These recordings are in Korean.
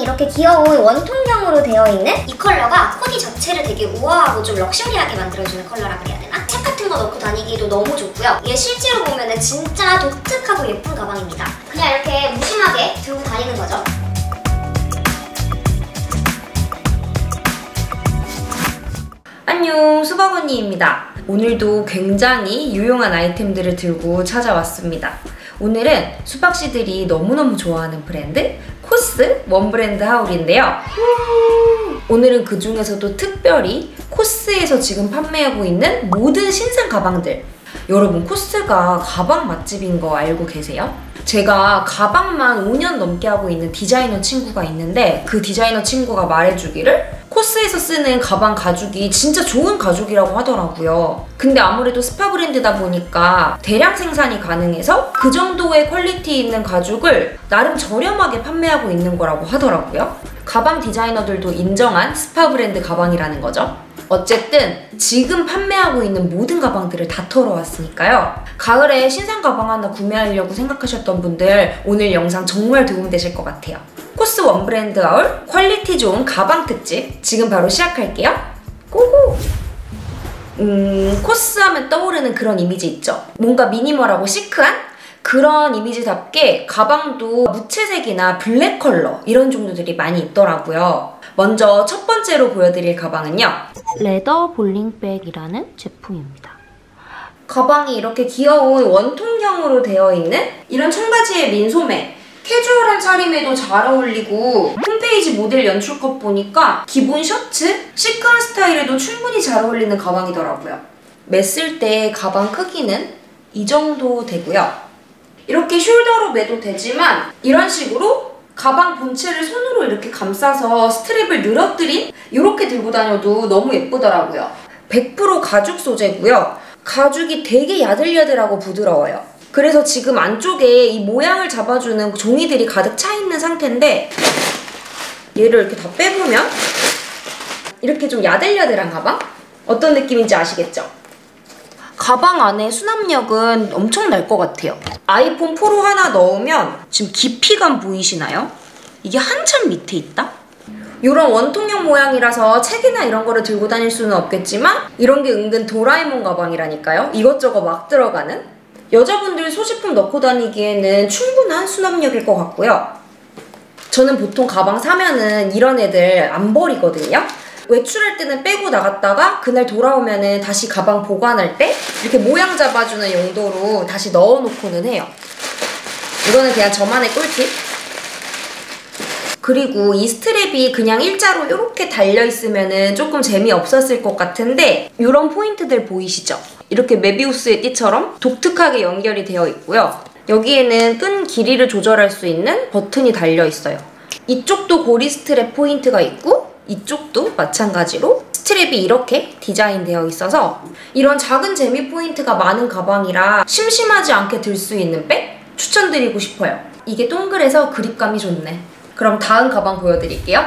이렇게 귀여운 원통형으로 되어 있는 이 컬러가 코디 자체를 되게 우아하고 좀 럭셔리하게 만들어주는 컬러라고 해야 되나? 책 같은 거 넣고 다니기도 너무 좋고요. 이게 실제로 보면은 진짜 독특하고 예쁜 가방입니다. 그냥 이렇게 무심하게 들고 다니는 거죠. 안녕, 수박 언니입니다. 오늘도 굉장히 유용한 아이템들을 들고 찾아왔습니다. 오늘은 수박씨들이 너무너무 좋아하는 브랜드 코스 원브랜드 하울인데요. 오늘은 그 중에서도 특별히 코스에서 지금 판매하고 있는 모든 신상 가방들. 여러분, 코스가 가방 맛집인 거 알고 계세요? 제가 가방만 5년 넘게 하고 있는 디자이너 친구가 있는데 그 디자이너 친구가 말해주기를 코스에서 쓰는 가방 가죽이 진짜 좋은 가죽이라고 하더라고요. 근데 아무래도 스파 브랜드다 보니까 대량 생산이 가능해서 그 정도의 퀄리티 있는 가죽을 나름 저렴하게 판매하고 있는 거라고 하더라고요. 가방 디자이너들도 인정한 스파 브랜드 가방이라는 거죠. 어쨌든 지금 판매하고 있는 모든 가방들을 다 털어왔으니까요. 가을에 신상 가방 하나 구매하려고 생각하셨던 분들 오늘 영상 정말 도움되실 것 같아요. 코스 원브랜드 하울 퀄리티 좋은 가방 특집 지금 바로 시작할게요. 고고! 코스 하면 떠오르는 그런 이미지 있죠? 뭔가 미니멀하고 시크한 그런 이미지답게 가방도 무채색이나 블랙 컬러 이런 종류들이 많이 있더라고요. 먼저 첫 번째로 보여드릴 가방은요, 레더 볼링백이라는 제품입니다. 가방이 이렇게 귀여운 원통형으로 되어 있는 이런 청바지에 민소매, 캐주얼한 차림에도 잘 어울리고 홈페이지 모델 연출컷 보니까 기본 셔츠, 시크한 스타일에도 충분히 잘 어울리는 가방이더라고요. 맸을 때 가방 크기는 이 정도 되고요. 이렇게 숄더로 매도 되지만 이런 식으로 가방 본체를 손으로 이렇게 감싸서 스트랩을 늘어뜨린 이렇게 들고 다녀도 너무 예쁘더라고요. 100% 가죽 소재고요. 가죽이 되게 야들야들하고 부드러워요. 그래서 지금 안쪽에 이 모양을 잡아주는 종이들이 가득 차 있는 상태인데 얘를 이렇게 다 빼보면 이렇게 좀 야들야들한 가방? 어떤 느낌인지 아시겠죠? 가방 안에 수납력은 엄청 날 것 같아요. 아이폰 프로 하나 넣으면 지금 깊이감 보이시나요? 이게 한참 밑에 있다? 이런 원통형 모양이라서 책이나 이런 거를 들고 다닐 수는 없겠지만 이런 게 은근 도라에몽 가방이라니까요. 이것저것 막 들어가는? 여자분들 소지품 넣고 다니기에는 충분한 수납력일 것 같고요. 저는 보통 가방 사면은 이런 애들 안 버리거든요. 외출할 때는 빼고 나갔다가 그날 돌아오면은 다시 가방 보관할 때 이렇게 모양 잡아주는 용도로 다시 넣어놓고는 해요. 이거는 그냥 저만의 꿀팁. 그리고 이 스트랩이 그냥 일자로 이렇게 달려있으면은 조금 재미없었을 것 같은데 이런 포인트들 보이시죠? 이렇게 메비우스의 띠처럼 독특하게 연결이 되어 있고요. 여기에는 끈 길이를 조절할 수 있는 버튼이 달려있어요. 이쪽도 고리 스트랩 포인트가 있고 이쪽도 마찬가지로 스트랩이 이렇게 디자인되어 있어서 이런 작은 재미 포인트가 많은 가방이라 심심하지 않게 들 수 있는 백 추천드리고 싶어요. 이게 동그래서 그립감이 좋네. 그럼 다음 가방 보여드릴게요.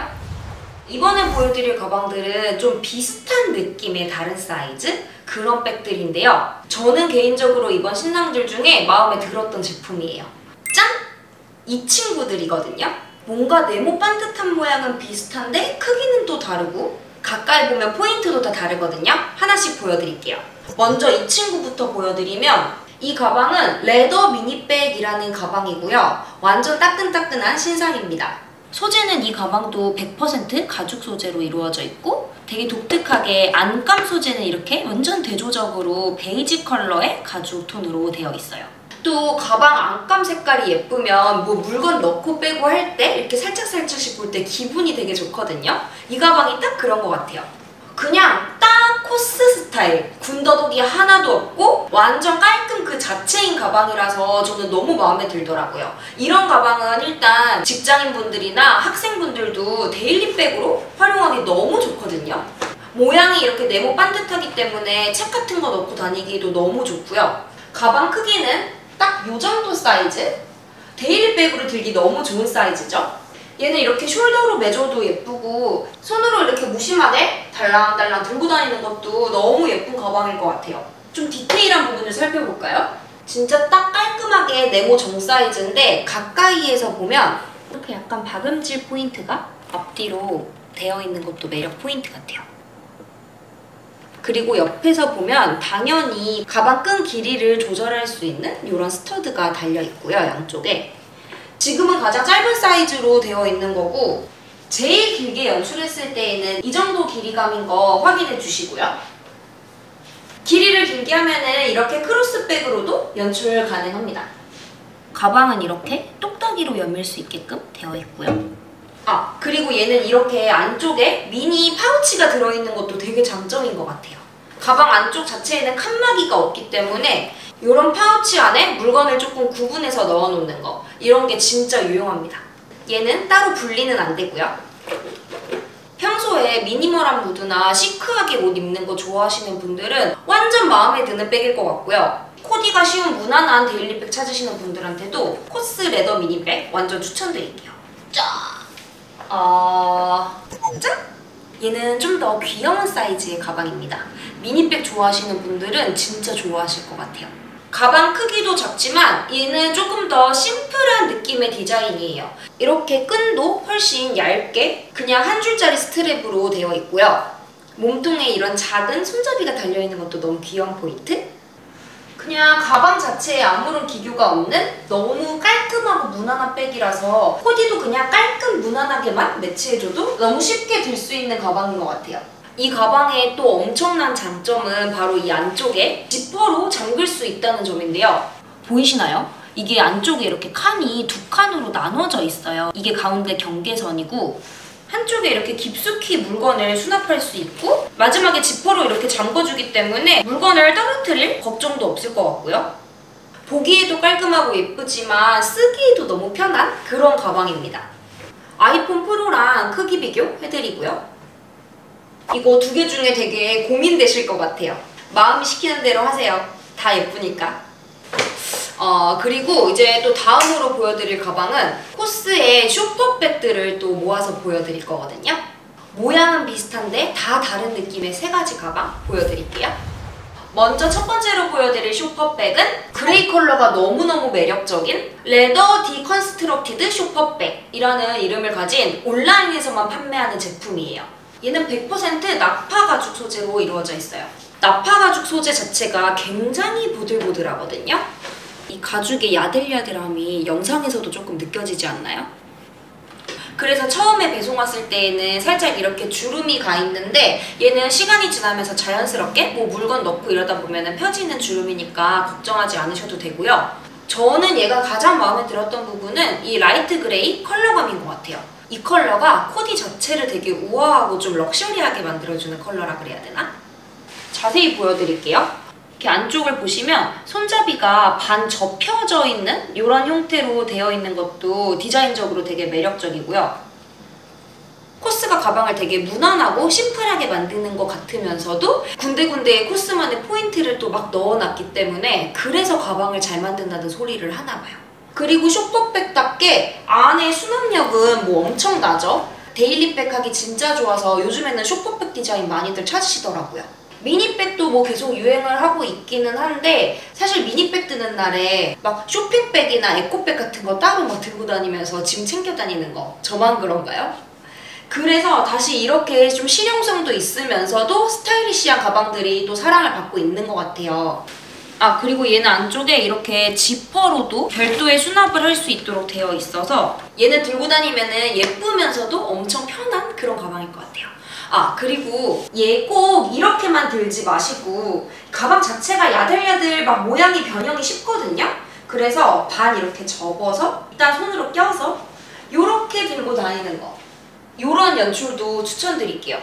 이번에 보여드릴 가방들은 좀 비슷한 느낌의 다른 사이즈? 그런 백들인데요. 저는 개인적으로 이번 신상들 중에 마음에 들었던 제품이에요. 짠! 이 친구들이거든요. 뭔가 네모 반듯한 모양은 비슷한데 크기는 또 다르고 가까이 보면 포인트도 다 다르거든요. 하나씩 보여드릴게요. 먼저 이 친구부터 보여드리면 이 가방은 레더 미니백이라는 가방이고요. 완전 따끈따끈한 신상입니다. 소재는 이 가방도 100% 가죽 소재로 이루어져 있고 되게 독특하게 안감 소재는 이렇게 완전 대조적으로 베이지 컬러의 가죽 톤으로 되어 있어요. 또 가방 안감 색깔이 예쁘면 뭐 물건 넣고 빼고 할 때 이렇게 살짝살짝씩 볼 때 기분이 되게 좋거든요. 이 가방이 딱 그런 것 같아요. 그냥 딱 코스 스타일, 군더더기 하나도 없고 완전 깔끔 그 자체인 가방이라서 저는 너무 마음에 들더라고요. 이런 가방은 일단 직장인분들이나 학생분들도 데일리백으로 활용하기 너무 좋거든요. 모양이 이렇게 네모 반듯하기 때문에 책 같은 거 넣고 다니기도 너무 좋고요. 가방 크기는 딱 요 정도 사이즈? 데일리백으로 들기 너무 좋은 사이즈죠? 얘는 이렇게 숄더로 매줘도 예쁘고 손으로 이렇게 무심하게 달랑달랑 들고 다니는 것도 너무 예쁜 가방일 것 같아요. 좀 디테일한 부분을 살펴볼까요? 진짜 딱 깔끔하게 네모 정 사이즈인데 가까이에서 보면 이렇게 약간 박음질 포인트가 앞뒤로 되어 있는 것도 매력 포인트 같아요. 그리고 옆에서 보면 당연히 가방 끈 길이를 조절할 수 있는 이런 스터드가 달려 있고요, 양쪽에. 지금은 가장 짧은 사이즈로 되어 있는 거고, 제일 길게 연출했을 때에는 이 정도 길이감인 거 확인해 주시고요. 길이를 길게 하면은 이렇게 크로스백으로도 연출 가능합니다. 가방은 이렇게 똑딱이로 여밀 수 있게끔 되어 있고요. 그리고 얘는 이렇게 안쪽에 미니 파우치가 들어있는 것도 되게 장점인 것 같아요. 가방 안쪽 자체에는 칸막이가 없기 때문에 이런 파우치 안에 물건을 조금 구분해서 넣어놓는 거, 이런 게 진짜 유용합니다. 얘는 따로 분리는 안 되고요. 평소에 미니멀한 무드나 시크하게 옷 입는 거 좋아하시는 분들은 완전 마음에 드는 백일 것 같고요. 코디가 쉬운 무난한 데일리백 찾으시는 분들한테도 코스 레더 미니백 완전 추천드릴게요. 짠! 얘는 좀 더 귀여운 사이즈의 가방입니다. 미니백 좋아하시는 분들은 진짜 좋아하실 것 같아요. 가방 크기도 작지만 얘는 조금 더 심플한 느낌의 디자인이에요. 이렇게 끈도 훨씬 얇게 그냥 한 줄짜리 스트랩으로 되어 있고요. 몸통에 이런 작은 손잡이가 달려있는 것도 너무 귀여운 포인트? 그냥 가방 자체에 아무런 기교가 없는 너무 깔끔하고 무난한 백이라서 코디도 그냥 깔끔 무난하게만 매치해줘도 너무 쉽게 들 수 있는 가방인 것 같아요. 이 가방의 또 엄청난 장점은 바로 이 안쪽에 지퍼로 잠글 수 있다는 점인데요. 보이시나요? 이게 안쪽에 이렇게 칸이 두 칸으로 나눠져 있어요. 이게 가운데 경계선이고 한쪽에 이렇게 깊숙이 물건을 수납할 수 있고 마지막에 지퍼로 이렇게 잠궈주기 때문에 물건을 떨어뜨릴 걱정도 없을 것 같고요. 보기에도 깔끔하고 예쁘지만 쓰기에도 너무 편한 그런 가방입니다. 아이폰 프로랑 크기 비교해드리고요. 이거 두 개 중에 되게 고민되실 것 같아요. 마음이 시키는 대로 하세요. 다 예쁘니까. 그리고 이제 또 다음으로 보여드릴 가방은 코스의 쇼퍼백들을 또 모아서 보여드릴 거거든요. 모양은 비슷한데 다 다른 느낌의 세 가지 가방 보여드릴게요. 먼저 첫 번째로 보여드릴 쇼퍼백은 그레이 컬러가 너무너무 매력적인 레더 디컨스트럭티드 쇼퍼백이라는 이름을 가진 온라인에서만 판매하는 제품이에요. 얘는 100% 나파 가죽 소재로 이루어져 있어요. 나파 가죽 소재 자체가 굉장히 보들보들하거든요. 이 가죽의 야들야들함이 영상에서도 조금 느껴지지 않나요? 그래서 처음에 배송 왔을 때에는 살짝 이렇게 주름이 가 있는데 얘는 시간이 지나면서 자연스럽게 뭐 물건 넣고 이러다 보면 펴지는 주름이니까 걱정하지 않으셔도 되고요. 저는 얘가 가장 마음에 들었던 부분은 이 라이트 그레이 컬러감인 것 같아요. 이 컬러가 코디 자체를 되게 우아하고 좀 럭셔리하게 만들어주는 컬러라 그래야 되나? 자세히 보여드릴게요. 이렇게 안쪽을 보시면 손잡이가 반 접혀져 있는 이런 형태로 되어 있는 것도 디자인적으로 되게 매력적이고요. 코스가 가방을 되게 무난하고 심플하게 만드는 것 같으면서도 군데군데에 코스만의 포인트를 또 막 넣어놨기 때문에 그래서 가방을 잘 만든다는 소리를 하나 봐요. 그리고 쇼퍼백답게 안에 수납력은 뭐 엄청나죠? 데일리백 하기 진짜 좋아서 요즘에는 쇼퍼백 디자인 많이들 찾으시더라고요. 미니백도 뭐 계속 유행을 하고 있기는 한데 사실 미니백 드는 날에 막 쇼핑백이나 에코백 같은 거 따로 막 들고 다니면서 짐 챙겨 다니는 거 저만 그런가요? 그래서 다시 이렇게 좀 실용성도 있으면서도 스타일리시한 가방들이 또 사랑을 받고 있는 것 같아요. 그리고 얘는 안쪽에 이렇게 지퍼로도 별도의 수납을 할 수 있도록 되어 있어서 얘는 들고 다니면은 예쁘면서도 엄청 편한 그런 가방일 것 같아요. 그리고 얘 꼭 이렇게만 들지 마시고 가방 자체가 야들야들 막 모양이 변형이 쉽거든요? 그래서 반 이렇게 접어서 일단 손으로 껴서 이렇게 들고 다니는 거, 이런 연출도 추천드릴게요.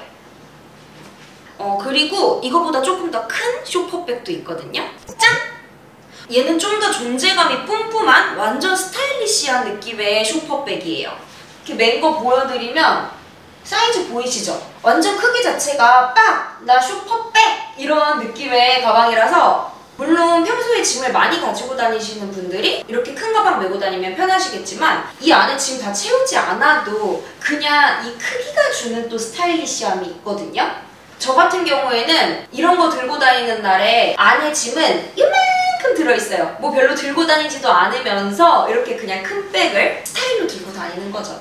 그리고 이거보다 조금 더 큰 쇼퍼백도 있거든요. 짠! 얘는 좀 더 존재감이 뿜뿜한 완전 스타일리시한 느낌의 쇼퍼백이에요. 이렇게 맨 거 보여드리면 사이즈 보이시죠? 완전 크기 자체가 빡! 나 쇼퍼백! 이런 느낌의 가방이라서 물론 평소에 짐을 많이 가지고 다니시는 분들이 이렇게 큰 가방 메고 다니면 편하시겠지만 이 안에 짐 다 채우지 않아도 그냥 이 크기가 주는 또 스타일리시함이 있거든요. 저 같은 경우에는 이런 거 들고 다니는 날에 안에 짐은 이만큼 조금 들어있어요. 뭐 별로 들고 다니지도 않으면서 이렇게 그냥 큰 백을 스타일로 들고 다니는 거죠.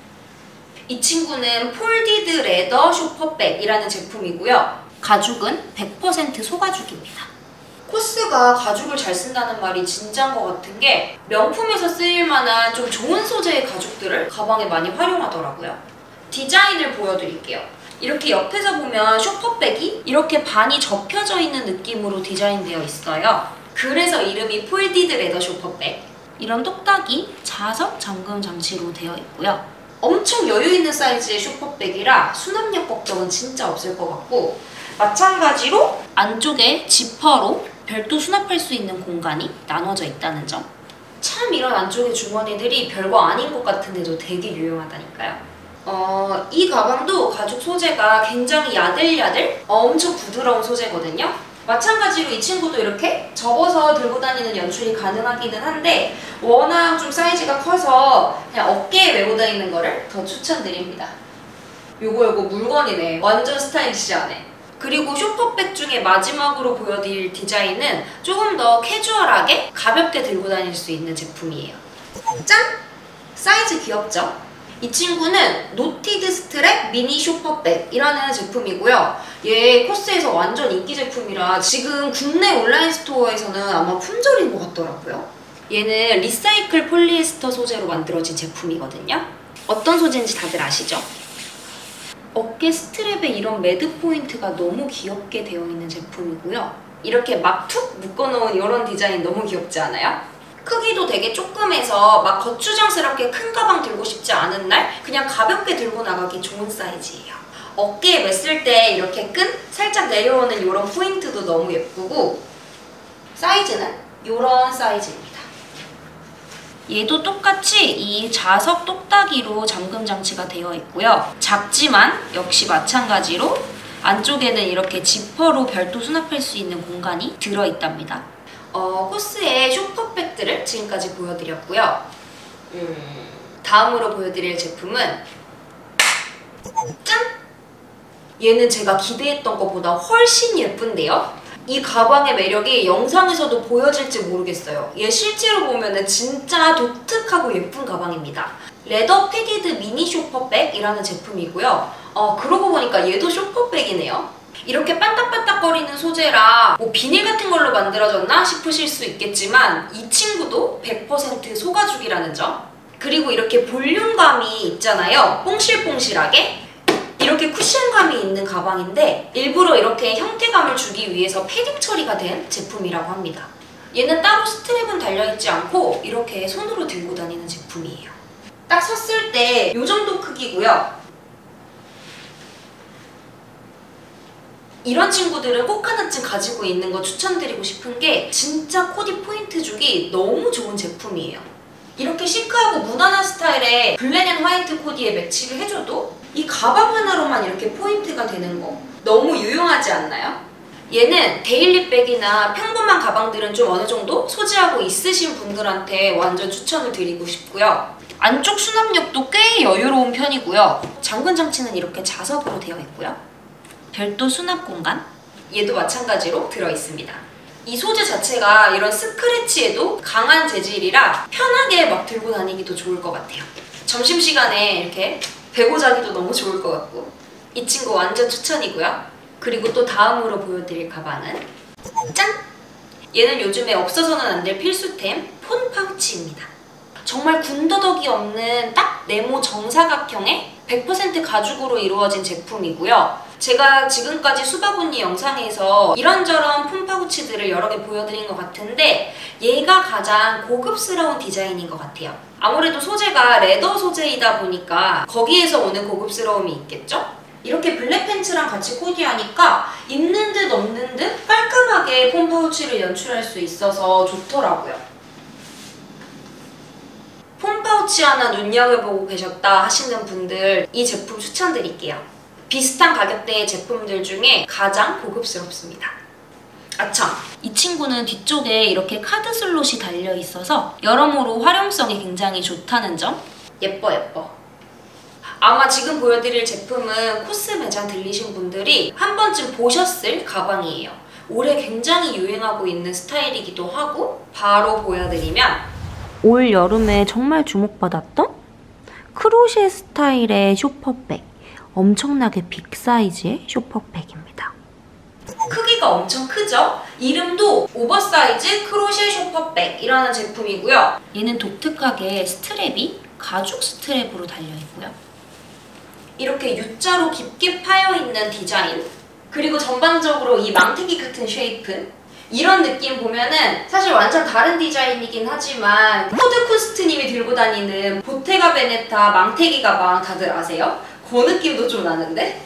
이 친구는 폴디드 레더 쇼퍼백이라는 제품이고요. 가죽은 100% 소가죽입니다. 코스가 가죽을 잘 쓴다는 말이 진짜인 것 같은 게 명품에서 쓰일 만한 좀 좋은 소재의 가죽들을 가방에 많이 활용하더라고요. 디자인을 보여드릴게요. 이렇게 옆에서 보면 쇼퍼백이 이렇게 반이 접혀져 있는 느낌으로 디자인되어 있어요. 그래서 이름이 폴디드 레더 쇼퍼백. 이런 똑딱이 자석 잠금 장치로 되어 있고요. 엄청 여유 있는 사이즈의 쇼퍼백이라 수납력 걱정은 진짜 없을 것 같고, 마찬가지로 안쪽에 지퍼로 별도 수납할 수 있는 공간이 나눠져 있다는 점. 참 이런 안쪽의 주머니들이 별거 아닌 것 같은데도 되게 유용하다니까요. 이 가방도 가죽 소재가 굉장히 야들야들 엄청 부드러운 소재거든요. 마찬가지로 이 친구도 이렇게 접어서 들고 다니는 연출이 가능하기는 한데 워낙 좀 사이즈가 커서 그냥 어깨에 메고 다니는 거를 더 추천드립니다. 요거 물건이네. 완전 스타일리시하네. 그리고 쇼퍼백 중에 마지막으로 보여드릴 디자인은 조금 더 캐주얼하게 가볍게 들고 다닐 수 있는 제품이에요. 짠! 사이즈 귀엽죠? 이 친구는 노티드 스트랩 미니 쇼퍼백이라는 제품이고요. 얘 코스에서 완전 인기 제품이라 지금 국내 온라인 스토어에서는 아마 품절인 것 같더라고요. 얘는 리사이클 폴리에스터 소재로 만들어진 제품이거든요. 어떤 소재인지 다들 아시죠? 어깨 스트랩에 이런 매드 포인트가 너무 귀엽게 되어 있는 제품이고요. 이렇게 막 툭 묶어놓은 이런 디자인 너무 귀엽지 않아요? 크기도 되게 조금해서 막 거추장스럽게 큰 가방 들고 싶지 않은 날 그냥 가볍게 들고 나가기 좋은 사이즈예요. 어깨에 맸을 때 이렇게 끈 살짝 내려오는 이런 포인트도 너무 예쁘고, 사이즈는 이런 사이즈입니다. 얘도 똑같이 이 자석 똑딱이로 잠금 장치가 되어 있고요. 작지만 역시 마찬가지로 안쪽에는 이렇게 지퍼로 별도 수납할 수 있는 공간이 들어있답니다. 코스의 쇼퍼백들을 지금까지 보여드렸고요. 다음으로 보여드릴 제품은 짠! 얘는 제가 기대했던 것보다 훨씬 예쁜데요? 이 가방의 매력이 영상에서도 보여질지 모르겠어요. 얘 실제로 보면 진짜 독특하고 예쁜 가방입니다. 레더 패디드 미니 쇼퍼백이라는 제품이고요. 그러고 보니까 얘도 쇼퍼백이네요. 이렇게 반딱반딱거리는 소재라 뭐 비닐 같은 걸로 만들어졌나 싶으실 수 있겠지만 이 친구도 100% 소가죽이라는 점. 그리고 이렇게 볼륨감이 있잖아요. 뽕실뽕실하게. 이렇게 쿠션감이 있는 가방인데 일부러 이렇게 형태감을 주기 위해서 패딩 처리가 된 제품이라고 합니다. 얘는 따로 스트랩은 달려있지 않고 이렇게 손으로 들고 다니는 제품이에요. 딱 섰을 때 이 정도 크기고요. 이런 친구들은 꼭 하나쯤 가지고 있는 거 추천드리고 싶은 게 진짜 코디 포인트 주기 너무 좋은 제품이에요. 이렇게 시크하고 무난한 스타일의 블랙 앤 화이트 코디에 매치를 해줘도 이 가방 하나로만 이렇게 포인트가 되는 거 너무 유용하지 않나요? 얘는 데일리백이나 평범한 가방들은 좀 어느 정도 소지하고 있으신 분들한테 완전 추천을 드리고 싶고요. 안쪽 수납력도 꽤 여유로운 편이고요. 잠금 장치는 이렇게 자석으로 되어 있고요. 별도 수납 공간, 얘도 마찬가지로 들어있습니다. 이 소재 자체가 이런 스크래치에도 강한 재질이라 편하게 막 들고 다니기도 좋을 것 같아요. 점심시간에 이렇게 베고 자기도 너무 좋을 것 같고, 이 친구 완전 추천이고요. 그리고 또 다음으로 보여드릴 가방은 짠! 얘는 요즘에 없어서는 안 될 필수템 폰 파우치입니다. 정말 군더더기 없는 딱 네모 정사각형의 100% 가죽으로 이루어진 제품이고요. 제가 지금까지 수박 언니 영상에서 이런저런 폰 파우치들을 여러 개 보여드린 것 같은데 얘가 가장 고급스러운 디자인인 것 같아요. 아무래도 소재가 레더 소재이다 보니까 거기에서 오는 고급스러움이 있겠죠? 이렇게 블랙 팬츠랑 같이 코디하니까 있는 듯 없는 듯 깔끔하게 폰 파우치를 연출할 수 있어서 좋더라고요. 폰 파우치 하나 눈여겨보고 계셨다 하시는 분들 이 제품 추천드릴게요. 비슷한 가격대의 제품들 중에 가장 고급스럽습니다. 아참! 이 친구는 뒤쪽에 이렇게 카드 슬롯이 달려있어서 여러모로 활용성이 굉장히 좋다는 점. 예뻐 예뻐. 아마 지금 보여드릴 제품은 코스 매장 들리신 분들이 한 번쯤 보셨을 가방이에요. 올해 굉장히 유행하고 있는 스타일이기도 하고 바로 보여드리면 올 여름에 정말 주목받았던 크로셰 스타일의 쇼퍼백. 엄청나게 빅 사이즈의 쇼퍼백입니다. 크기가 엄청 크죠? 이름도 오버사이즈 크로셰 쇼퍼백이라는 제품이고요. 얘는 독특하게 스트랩이 가죽 스트랩으로 달려있고요. 이렇게 U자로 깊게 파여있는 디자인, 그리고 전반적으로 이 망태기 같은 쉐이프, 이런 느낌 보면은 사실 완전 다른 디자인이긴 하지만 코드 쿠스트님이 들고 다니는 보테가 베네타 망태기 가방 다들 아세요? 그 느낌도 좀 나는데?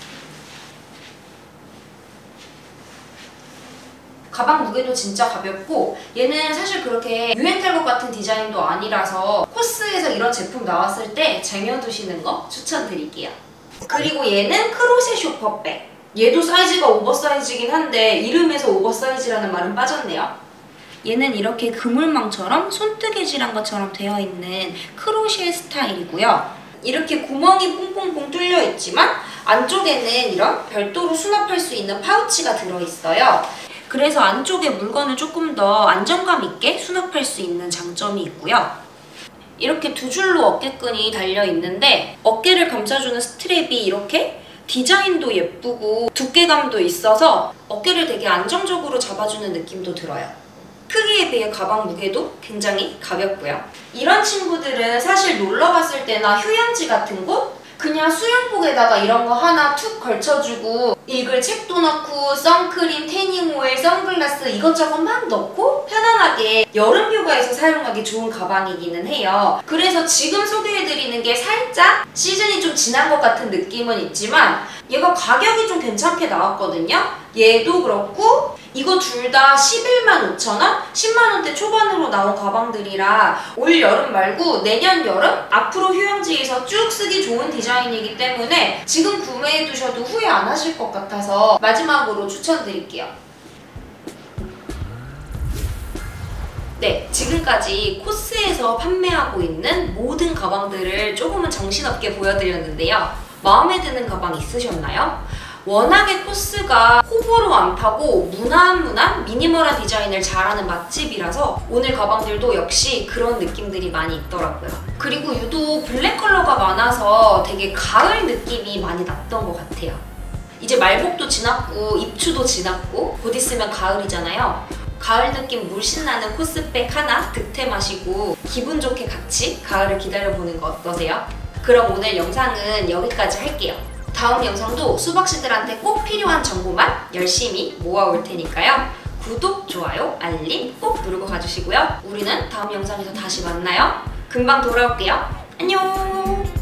가방 무게도 진짜 가볍고 얘는 사실 그렇게 유행 탈 것 같은 디자인도 아니라서 코스에서 이런 제품 나왔을 때 쟁여두시는 거 추천드릴게요. 그리고 얘는 크로셰 쇼퍼백. 얘도 사이즈가 오버사이즈긴 한데 이름에서 오버사이즈라는 말은 빠졌네요. 얘는 이렇게 그물망처럼 손뜨개질한 것처럼 되어 있는 크로셰 스타일이고요. 이렇게 구멍이 뽕뽕뽕 뚫려 있지만 안쪽에는 이런 별도로 수납할 수 있는 파우치가 들어있어요. 그래서 안쪽에 물건을 조금 더 안정감 있게 수납할 수 있는 장점이 있고요. 이렇게 두 줄로 어깨끈이 달려있는데 어깨를 감싸주는 스트랩이 이렇게 디자인도 예쁘고 두께감도 있어서 어깨를 되게 안정적으로 잡아주는 느낌도 들어요. 크기에 비해 가방 무게도 굉장히 가볍고요. 이런 친구들은 사실 놀러 갔을 때나 휴양지 같은 곳? 그냥 수영복에다가 이런 거 하나 툭 걸쳐주고 읽을 책도 넣고 선크림, 태닝 오일, 선글라스 이것저것 막 넣고 편안하게 여름 휴가에서 사용하기 좋은 가방이기는 해요. 그래서 지금 소개해드리는 게 살짝 시즌이 좀 지난 것 같은 느낌은 있지만 얘가 가격이 좀 괜찮게 나왔거든요. 얘도 그렇고 이거 둘 다 11만 5천 원? 10만 원대 초반으로 나온 가방들이라 올 여름 말고 내년 여름? 앞으로 휴양지에서 쭉 쓰기 좋은 디자인이기 때문에 지금 구매해두셔도 후회 안 하실 것 같아서 마지막으로 추천드릴게요. 네, 지금까지 코스에서 판매하고 있는 모든 가방들을 조금은 정신없게 보여드렸는데요. 마음에 드는 가방 있으셨나요? 워낙에 코스가 호불호 안 타고 무난무난 미니멀한 디자인을 잘하는 맛집이라서 오늘 가방들도 역시 그런 느낌들이 많이 있더라고요. 그리고 유독 블랙 컬러가 많아서 되게 가을 느낌이 많이 났던 것 같아요. 이제 말복도 지났고 입추도 지났고 곧 있으면 가을이잖아요. 가을 느낌 물씬 나는 코스백 하나 득템하시고 기분 좋게 같이 가을을 기다려보는 거 어떠세요? 그럼 오늘 영상은 여기까지 할게요. 다음 영상도 수박씨들한테 꼭 필요한 정보만 열심히 모아올 테니까요. 구독, 좋아요, 알림 꼭 누르고 가주시고요. 우리는 다음 영상에서 다시 만나요. 금방 돌아올게요. 안녕!